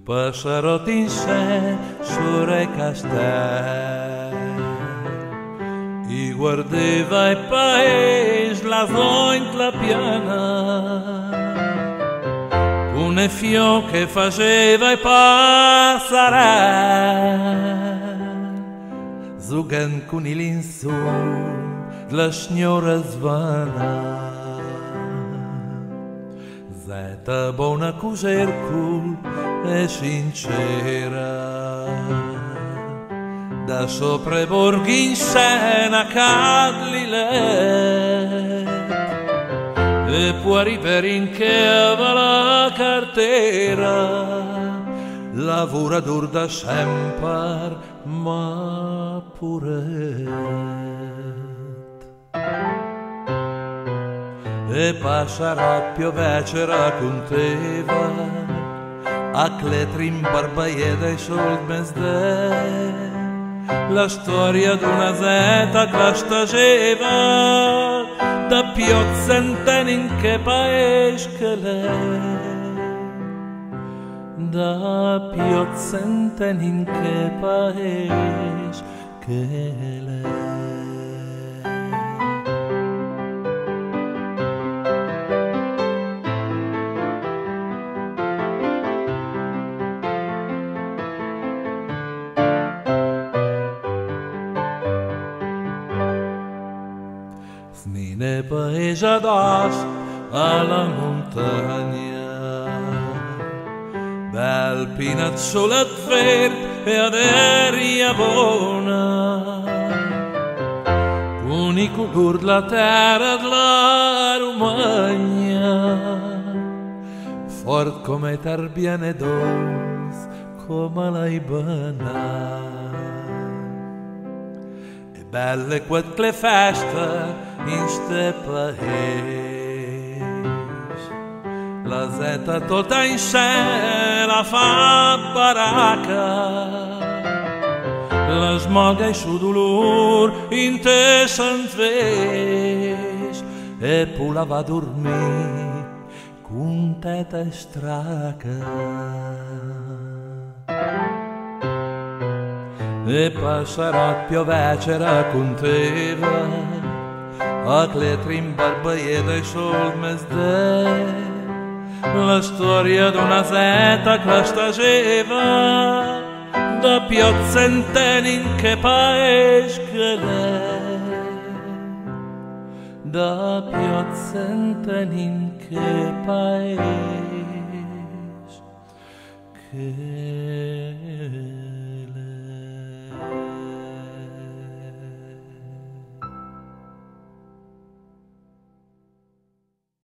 passerot in sé sure castell i guardeva il paese la zoint la piana un fio che faceva i passare zugant con il su la signora svana zeta buona cusercul e sincera da sopra i borghi in scena cadli lei e può arrivare in che aveva la cartera lavorador da sempre ma pure e passerà piovere racconteva a cletri in barbaieda e sol mesde la storia d'una zeta che la stageva da piozzenten in che paese che lei da piozzenten in che paese che lei Nine paese adas alla montagna bel pinazzolet verde e aderia buona con i color della terra della Romagna fort come tarbiane dos come la Ibana belle quelle feste in ste paese la zeta tutta in sé la fa baracca la smoga il suo dolore in te s'enves e poi la va a dormire con teta e straca e passerà piovere racconteva a cletri in barbaieda e sol mesde la storia d'una zeta che la stageva da piozzenten in che paese che lei da piozzenten in che paese che